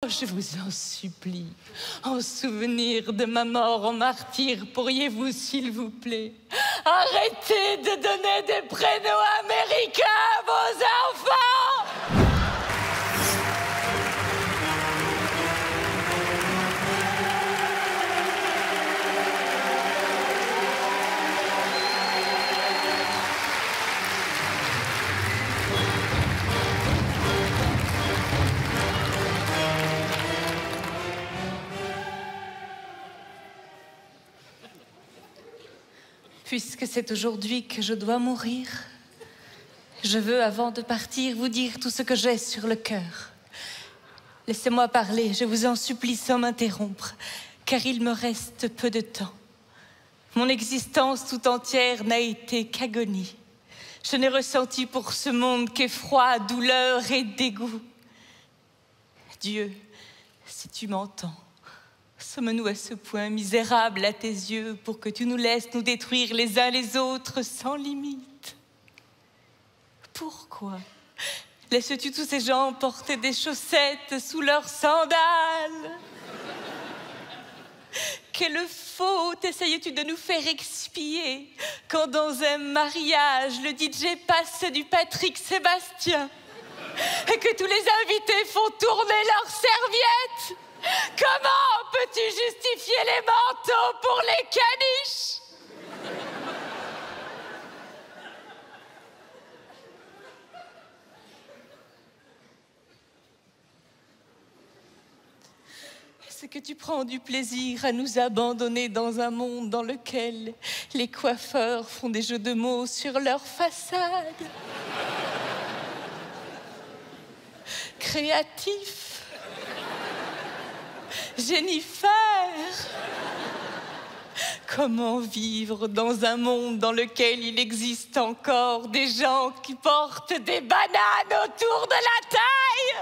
Je vous en supplie, en souvenir de ma mort en martyr, pourriez-vous, s'il vous plaît, arrêter de donner des prénoms américains à vos enfants? Puisque c'est aujourd'hui que je dois mourir, je veux, avant de partir, vous dire tout ce que j'ai sur le cœur. Laissez-moi parler, je vous en supplie, sans m'interrompre, car il me reste peu de temps. Mon existence tout entière n'a été qu'agonie. Je n'ai ressenti pour ce monde qu'effroi, douleur et dégoût. Dieu, si tu m'entends, sommes-nous à ce point misérables à tes yeux pour que tu nous laisses nous détruire les uns les autres sans limite? Pourquoi laisses-tu tous ces gens porter des chaussettes sous leurs sandales? Quelle faute essayes-tu de nous faire expier quand dans un mariage le DJ passe du Patrick Sébastien et que tous les invités font tourner leurs serviettes? Comment peux-tu justifier les manteaux pour les caniches? Est-ce que tu prends du plaisir à nous abandonner dans un monde dans lequel les coiffeurs font des jeux de mots sur leur façade? Créatif, Jennifer, comment vivre dans un monde dans lequel il existe encore des gens qui portent des bananes autour de la taille?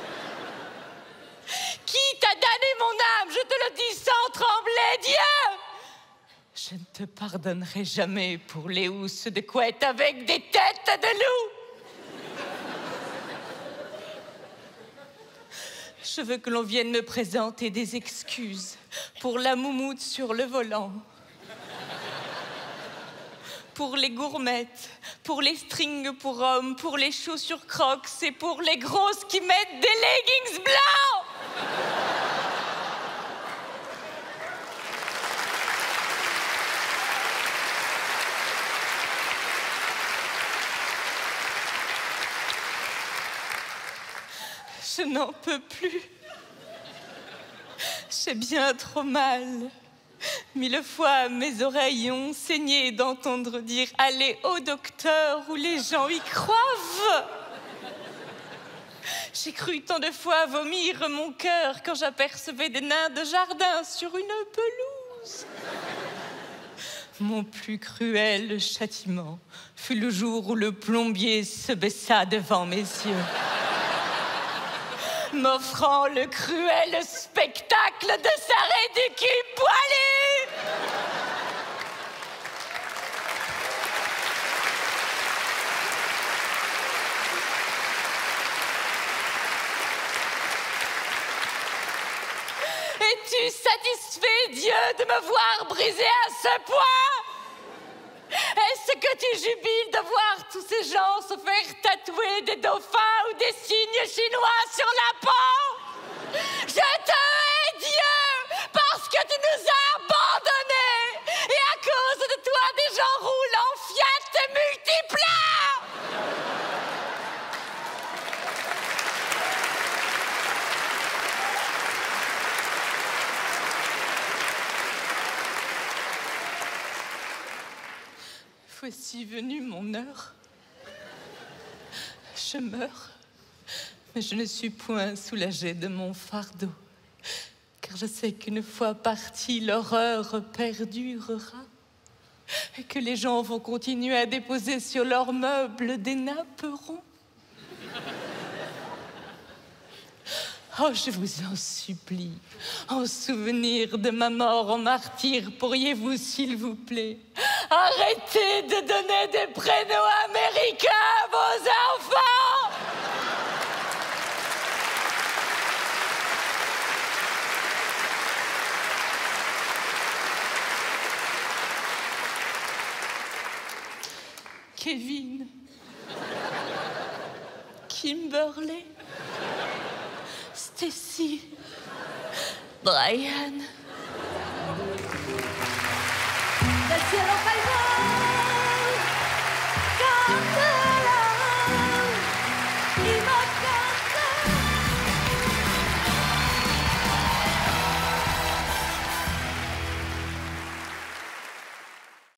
Qui t'a donné mon âme? Je te le dis sans trembler, Dieu! Je ne te pardonnerai jamais pour les housses de couette avec des têtes de loup. Je veux que l'on vienne me présenter des excuses pour la moumoute sur le volant, pour les gourmettes, pour les strings pour hommes, pour les chaussures Crocs et pour les grosses qui mettent des leggings blancs. Je n'en peux plus. J'ai bien trop mal. 1000 fois mes oreilles ont saigné d'entendre dire « Allez au docteur » où les gens y croient. J'ai cru tant de fois vomir mon cœur quand j'apercevais des nains de jardin sur une pelouse. Mon plus cruel châtiment fut le jour où le plombier se baissa devant mes yeux, m'offrant le cruel spectacle de sa ridicule poilue. Es-tu satisfait, Dieu, de me voir brisé à ce point? Est-ce que tu jubiles de voir tous ces gens se faire tatouer des dauphins ou des signes chinois sur la peau? Je te hais, Dieu, parce que tu nous as abandonnés. Et à cause de toi, des gens roulent en Fiat multiples. Voici venue mon heure. Je meurs, mais je ne suis point soulagée de mon fardeau, car je sais qu'une fois partie, l'horreur perdurera et que les gens vont continuer à déposer sur leurs meubles des napperons. Oh, je vous en supplie, en souvenir de ma mort en martyr, pourriez-vous, s'il vous plaît, arrêter de donner des prénoms américains à vos enfants? Kevin, Kimberly, Stacy, Brian. Merci, alors,